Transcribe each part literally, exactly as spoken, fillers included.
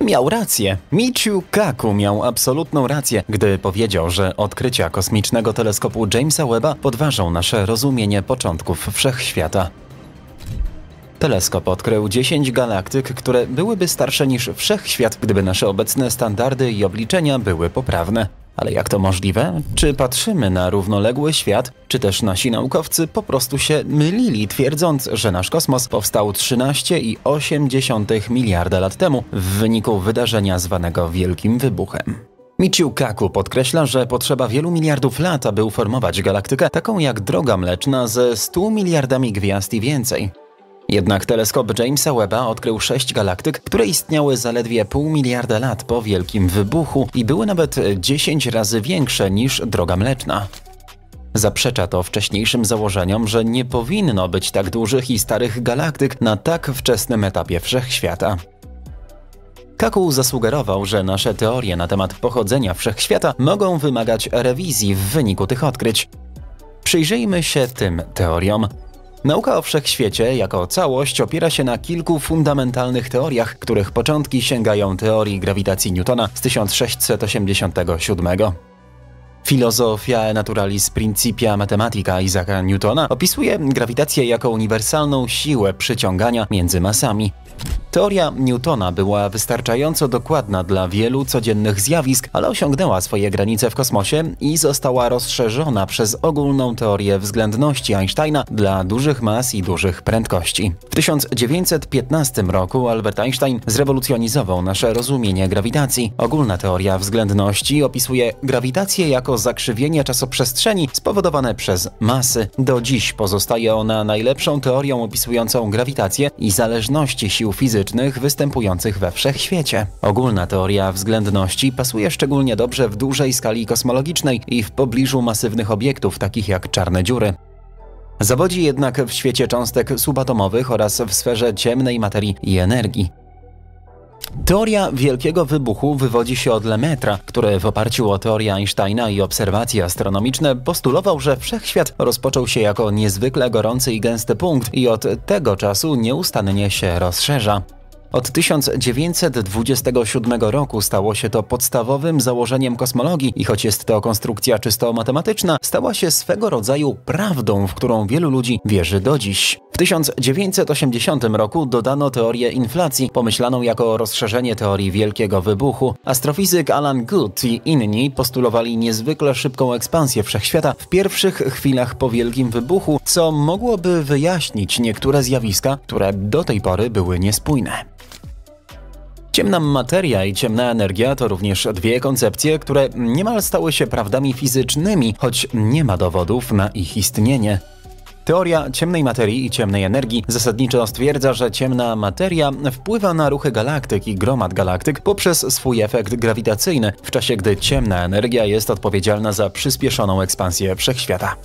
Miał rację. Michio Kaku miał absolutną rację, gdy powiedział, że odkrycia kosmicznego teleskopu Jamesa Webba podważą nasze rozumienie początków wszechświata. Teleskop odkrył dziesięć galaktyk, które byłyby starsze niż wszechświat, gdyby nasze obecne standardy i obliczenia były poprawne. Ale jak to możliwe? Czy patrzymy na równoległy świat, czy też nasi naukowcy po prostu się mylili, twierdząc, że nasz kosmos powstał trzynaście i osiem dziesiątych miliarda lat temu w wyniku wydarzenia zwanego Wielkim Wybuchem? Michio Kaku podkreśla, że potrzeba wielu miliardów lat, aby uformować galaktykę taką jak Droga Mleczna ze stu miliardami gwiazd i więcej. Jednak teleskop Jamesa Webba odkrył sześć galaktyk, które istniały zaledwie pół miliarda lat po Wielkim Wybuchu i były nawet dziesięć razy większe niż Droga Mleczna. Zaprzecza to wcześniejszym założeniom, że nie powinno być tak dużych i starych galaktyk na tak wczesnym etapie wszechświata. Kaku zasugerował, że nasze teorie na temat pochodzenia wszechświata mogą wymagać rewizji w wyniku tych odkryć. Przyjrzyjmy się tym teoriom. Nauka o wszechświecie jako całość opiera się na kilku fundamentalnych teoriach, których początki sięgają teorii grawitacji Newtona z tysiąc sześćset osiemdziesiątego siódmego. Filozofia Naturalis Principia Mathematica Isaaca Newtona opisuje grawitację jako uniwersalną siłę przyciągania między masami. Teoria Newtona była wystarczająco dokładna dla wielu codziennych zjawisk, ale osiągnęła swoje granice w kosmosie i została rozszerzona przez ogólną teorię względności Einsteina dla dużych mas i dużych prędkości. W tysiąc dziewięćset piętnastym roku Albert Einstein zrewolucjonizował nasze rozumienie grawitacji. Ogólna teoria względności opisuje grawitację jako zakrzywienie czasoprzestrzeni spowodowane przez masy. Do dziś pozostaje ona najlepszą teorią opisującą grawitację i zależności sił fizycznych występujących we wszechświecie. Ogólna teoria względności pasuje szczególnie dobrze w dużej skali kosmologicznej i w pobliżu masywnych obiektów takich jak czarne dziury. Zawodzi jednak w świecie cząstek subatomowych oraz w sferze ciemnej materii i energii. Teoria Wielkiego Wybuchu wywodzi się od Lemaître'a, który w oparciu o teorię Einsteina i obserwacje astronomiczne postulował, że wszechświat rozpoczął się jako niezwykle gorący i gęsty punkt i od tego czasu nieustannie się rozszerza. Od tysiąc dziewięćset dwudziestego siódmego roku stało się to podstawowym założeniem kosmologii i choć jest to konstrukcja czysto matematyczna, stała się swego rodzaju prawdą, w którą wielu ludzi wierzy do dziś. W tysiąc dziewięćset osiemdziesiątym roku dodano teorię inflacji, pomyślaną jako rozszerzenie teorii Wielkiego Wybuchu. Astrofizyk Alan Guth i inni postulowali niezwykle szybką ekspansję wszechświata w pierwszych chwilach po Wielkim Wybuchu, co mogłoby wyjaśnić niektóre zjawiska, które do tej pory były niespójne. Ciemna materia i ciemna energia to również dwie koncepcje, które niemal stały się prawdami fizycznymi, choć nie ma dowodów na ich istnienie. Teoria ciemnej materii i ciemnej energii zasadniczo stwierdza, że ciemna materia wpływa na ruchy galaktyk i gromad galaktyk poprzez swój efekt grawitacyjny, w czasie gdy ciemna energia jest odpowiedzialna za przyspieszoną ekspansję wszechświata.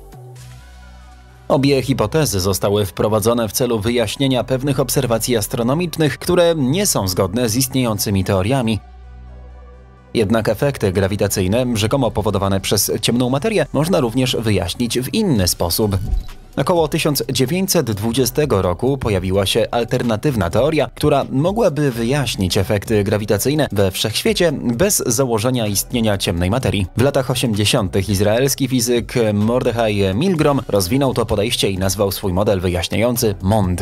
Obie hipotezy zostały wprowadzone w celu wyjaśnienia pewnych obserwacji astronomicznych, które nie są zgodne z istniejącymi teoriami. Jednak efekty grawitacyjne, rzekomo powodowane przez ciemną materię, można również wyjaśnić w inny sposób. Około tysiąc dziewięćset dwudziestego roku pojawiła się alternatywna teoria, która mogłaby wyjaśnić efekty grawitacyjne we wszechświecie bez założenia istnienia ciemnej materii. W latach osiemdziesiątych izraelski fizyk Mordechai Milgrom rozwinął to podejście i nazwał swój model wyjaśniający MOND.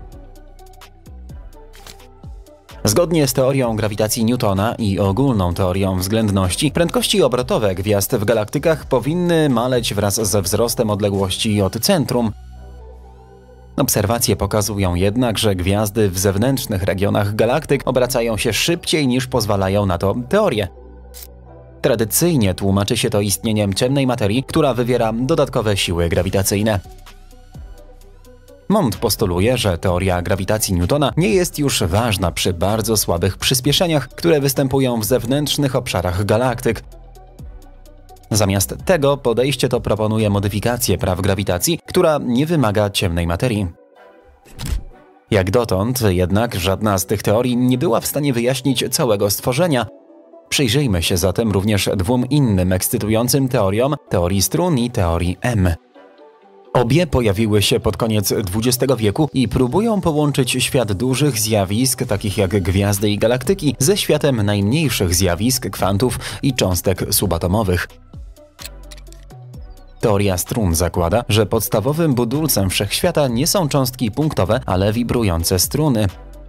Zgodnie z teorią grawitacji Newtona i ogólną teorią względności, prędkości obrotowe gwiazd w galaktykach powinny maleć wraz ze wzrostem odległości od centrum. Obserwacje pokazują jednak, że gwiazdy w zewnętrznych regionach galaktyk obracają się szybciej niż pozwalają na to teorie. Tradycyjnie tłumaczy się to istnieniem ciemnej materii, która wywiera dodatkowe siły grawitacyjne. MOND postuluje, że teoria grawitacji Newtona nie jest już ważna przy bardzo słabych przyspieszeniach, które występują w zewnętrznych obszarach galaktyk. Zamiast tego podejście to proponuje modyfikację praw grawitacji, która nie wymaga ciemnej materii. Jak dotąd jednak żadna z tych teorii nie była w stanie wyjaśnić całego stworzenia. Przyjrzyjmy się zatem również dwóm innym ekscytującym teoriom, teorii strun i teorii M. Obie pojawiły się pod koniec dwudziestego wieku i próbują połączyć świat dużych zjawisk, takich jak gwiazdy i galaktyki, ze światem najmniejszych zjawisk, kwantów i cząstek subatomowych. Teoria strun zakłada, że podstawowym budulcem wszechświata nie są cząstki punktowe, ale wibrujące struny.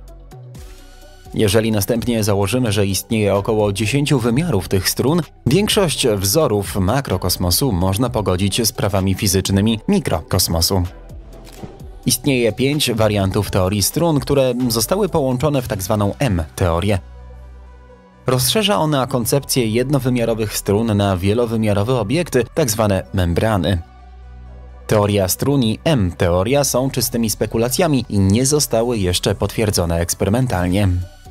Jeżeli następnie założymy, że istnieje około dziesięciu wymiarów tych strun, większość wzorów makrokosmosu można pogodzić z prawami fizycznymi mikrokosmosu. Istnieje pięć wariantów teorii strun, które zostały połączone w tzw. M-teorię. Rozszerza ona koncepcję jednowymiarowych strun na wielowymiarowe obiekty, tzw. membrany. Teoria strun i M-teoria są czystymi spekulacjami i nie zostały jeszcze potwierdzone eksperymentalnie.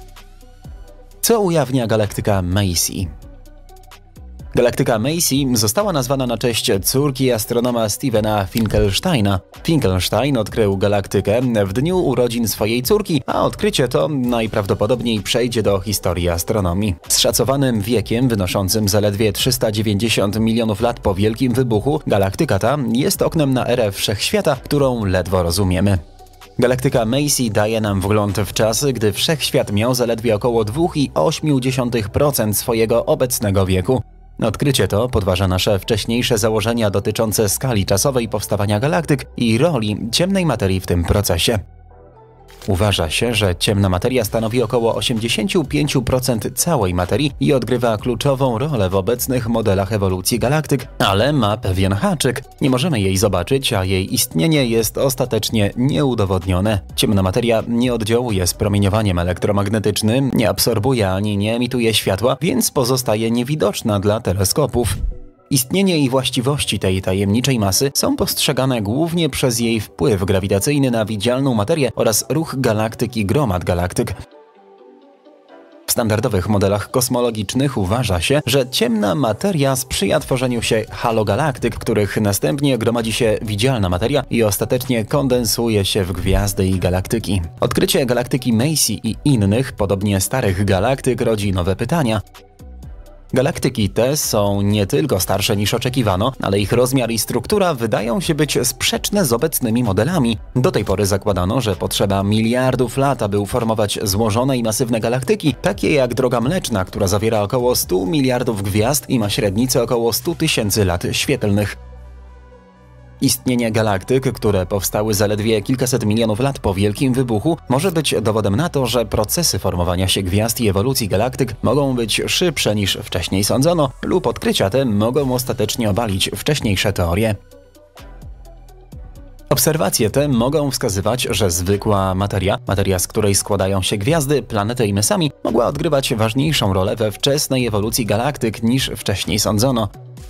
Co ujawnia galaktyka Macy? Galaktyka Macy została nazwana na cześć córki astronoma Stephena Finkelsteina. Finkelstein odkrył galaktykę w dniu urodzin swojej córki, a odkrycie to najprawdopodobniej przejdzie do historii astronomii. Z szacowanym wiekiem wynoszącym zaledwie trzysta dziewięćdziesiąt milionów lat po Wielkim Wybuchu, galaktyka ta jest oknem na erę wszechświata, którą ledwo rozumiemy. Galaktyka Macy daje nam wgląd w czasy, gdy wszechświat miał zaledwie około dwa przecinek osiem procent swojego obecnego wieku. Odkrycie to podważa nasze wcześniejsze założenia dotyczące skali czasowej powstawania galaktyk i roli ciemnej materii w tym procesie. Uważa się, że ciemna materia stanowi około osiemdziesiąt pięć procent całej materii i odgrywa kluczową rolę w obecnych modelach ewolucji galaktyk, ale ma pewien haczyk. Nie możemy jej zobaczyć, a jej istnienie jest ostatecznie nieudowodnione. Ciemna materia nie oddziałuje z promieniowaniem elektromagnetycznym, nie absorbuje ani nie emituje światła, więc pozostaje niewidoczna dla teleskopów. Istnienie i właściwości tej tajemniczej masy są postrzegane głównie przez jej wpływ grawitacyjny na widzialną materię oraz ruch galaktyk i gromad galaktyk. W standardowych modelach kosmologicznych uważa się, że ciemna materia sprzyja tworzeniu się halogalaktyk, w których następnie gromadzi się widzialna materia i ostatecznie kondensuje się w gwiazdy i galaktyki. Odkrycie galaktyki Macy i innych, podobnie starych galaktyk rodzi nowe pytania. Galaktyki te są nie tylko starsze niż oczekiwano, ale ich rozmiar i struktura wydają się być sprzeczne z obecnymi modelami. Do tej pory zakładano, że potrzeba miliardów lat, aby uformować złożone i masywne galaktyki, takie jak Droga Mleczna, która zawiera około stu miliardów gwiazd i ma średnicę około stu tysięcy lat świetlnych. Istnienie galaktyk, które powstały zaledwie kilkaset milionów lat po Wielkim Wybuchu, może być dowodem na to, że procesy formowania się gwiazd i ewolucji galaktyk mogą być szybsze niż wcześniej sądzono, lub odkrycia te mogą ostatecznie obalić wcześniejsze teorie. Obserwacje te mogą wskazywać, że zwykła materia, materia z której składają się gwiazdy, planety i my sami, mogła odgrywać ważniejszą rolę we wczesnej ewolucji galaktyk niż wcześniej sądzono.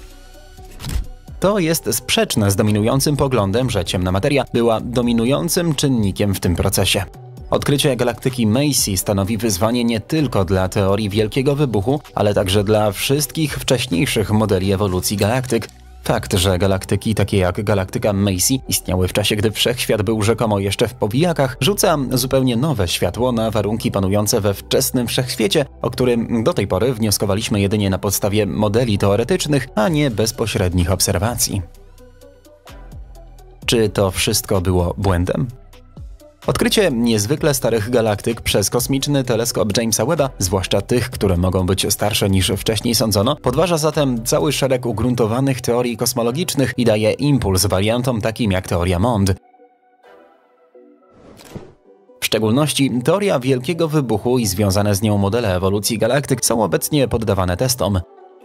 To jest sprzeczne z dominującym poglądem, że ciemna materia była dominującym czynnikiem w tym procesie. Odkrycie galaktyki Macy stanowi wyzwanie nie tylko dla teorii Wielkiego Wybuchu, ale także dla wszystkich wcześniejszych modeli ewolucji galaktyk. Fakt, że galaktyki takie jak galaktyka Macy istniały w czasie, gdy wszechświat był rzekomo jeszcze w powijakach, rzuca zupełnie nowe światło na warunki panujące we wczesnym wszechświecie, o którym do tej pory wnioskowaliśmy jedynie na podstawie modeli teoretycznych, a nie bezpośrednich obserwacji. Czy to wszystko było błędem? Odkrycie niezwykle starych galaktyk przez kosmiczny teleskop Jamesa Webba, zwłaszcza tych, które mogą być starsze niż wcześniej sądzono, podważa zatem cały szereg ugruntowanych teorii kosmologicznych i daje impuls wariantom takim jak teoria Mond. W szczególności teoria Wielkiego Wybuchu i związane z nią modele ewolucji galaktyk są obecnie poddawane testom.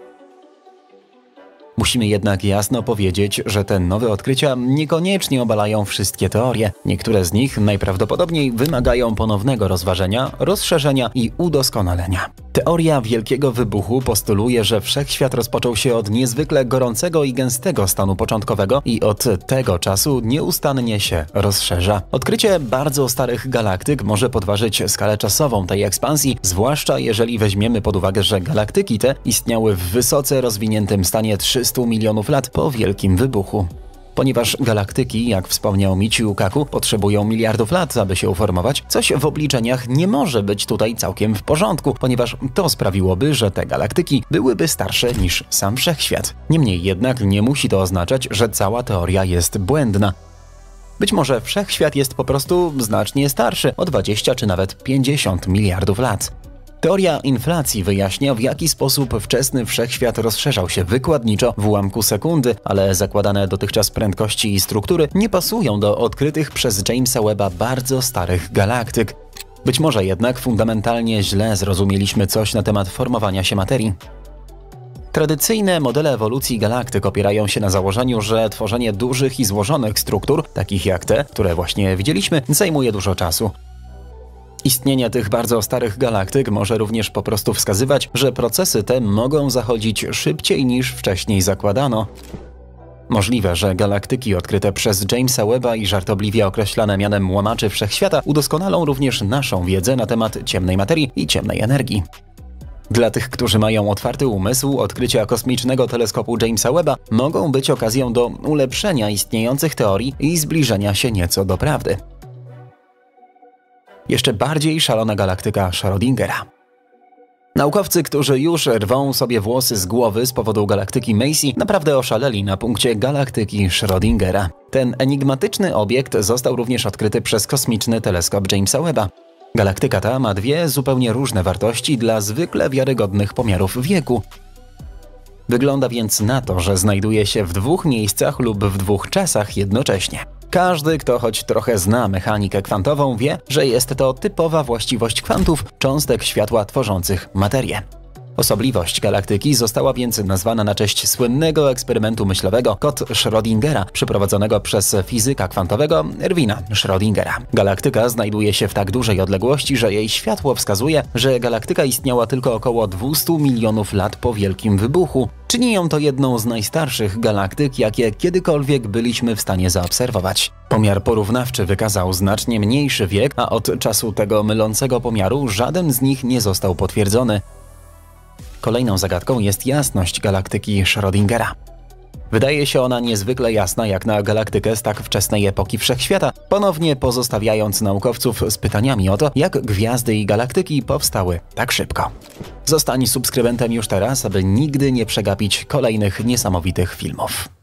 Musimy jednak jasno powiedzieć, że te nowe odkrycia niekoniecznie obalają wszystkie teorie. Niektóre z nich najprawdopodobniej wymagają ponownego rozważenia, rozszerzenia i udoskonalenia. Teoria Wielkiego Wybuchu postuluje, że wszechświat rozpoczął się od niezwykle gorącego i gęstego stanu początkowego i od tego czasu nieustannie się rozszerza. Odkrycie bardzo starych galaktyk może podważyć skalę czasową tej ekspansji, zwłaszcza jeżeli weźmiemy pod uwagę, że galaktyki te istniały w wysoce rozwiniętym stanie trzystu milionów lat po Wielkim Wybuchu. Ponieważ galaktyki, jak wspomniał Michio Kaku, potrzebują miliardów lat, aby się uformować, coś w obliczeniach nie może być tutaj całkiem w porządku, ponieważ to sprawiłoby, że te galaktyki byłyby starsze niż sam wszechświat. Niemniej jednak nie musi to oznaczać, że cała teoria jest błędna. Być może wszechświat jest po prostu znacznie starszy, o dwadzieścia czy nawet pięćdziesiąt miliardów lat. Teoria inflacji wyjaśnia, w jaki sposób wczesny wszechświat rozszerzał się wykładniczo w ułamku sekundy, ale zakładane dotychczas prędkości i struktury nie pasują do odkrytych przez Jamesa Webba bardzo starych galaktyk. Być może jednak fundamentalnie źle zrozumieliśmy coś na temat formowania się materii. Tradycyjne modele ewolucji galaktyk opierają się na założeniu, że tworzenie dużych i złożonych struktur, takich jak te, które właśnie widzieliśmy, zajmuje dużo czasu. Istnienie tych bardzo starych galaktyk może również po prostu wskazywać, że procesy te mogą zachodzić szybciej niż wcześniej zakładano. Możliwe, że galaktyki odkryte przez Jamesa Webba i żartobliwie określane mianem łamaczy wszechświata udoskonalą również naszą wiedzę na temat ciemnej materii i ciemnej energii. Dla tych, którzy mają otwarty umysł, odkrycia kosmicznego teleskopu Jamesa Webba mogą być okazją do ulepszenia istniejących teorii i zbliżenia się nieco do prawdy. Jeszcze bardziej szalona galaktyka Schrödingera. Naukowcy, którzy już rwą sobie włosy z głowy z powodu galaktyki Macy, naprawdę oszaleli na punkcie galaktyki Schrödingera. Ten enigmatyczny obiekt został również odkryty przez kosmiczny teleskop Jamesa Webba. Galaktyka ta ma dwie zupełnie różne wartości dla zwykle wiarygodnych pomiarów wieku. Wygląda więc na to, że znajduje się w dwóch miejscach lub w dwóch czasach jednocześnie. Każdy, kto choć trochę zna mechanikę kwantową, wie, że jest to typowa właściwość kwantów cząstek światła tworzących materię. Osobliwość galaktyki została więc nazwana na cześć słynnego eksperymentu myślowego Kod Schrödingera, przeprowadzonego przez fizyka kwantowego Erwina Schrödingera. Galaktyka znajduje się w tak dużej odległości, że jej światło wskazuje, że galaktyka istniała tylko około dwieście milionów lat po Wielkim Wybuchu. Czyni ją to jedną z najstarszych galaktyk, jakie kiedykolwiek byliśmy w stanie zaobserwować. Pomiar porównawczy wykazał znacznie mniejszy wiek, a od czasu tego mylącego pomiaru żaden z nich nie został potwierdzony. Kolejną zagadką jest jasność galaktyki Schrödingera. Wydaje się ona niezwykle jasna jak na galaktykę z tak wczesnej epoki wszechświata, ponownie pozostawiając naukowców z pytaniami o to, jak gwiazdy i galaktyki powstały tak szybko. Zostań subskrybentem już teraz, aby nigdy nie przegapić kolejnych niesamowitych filmów.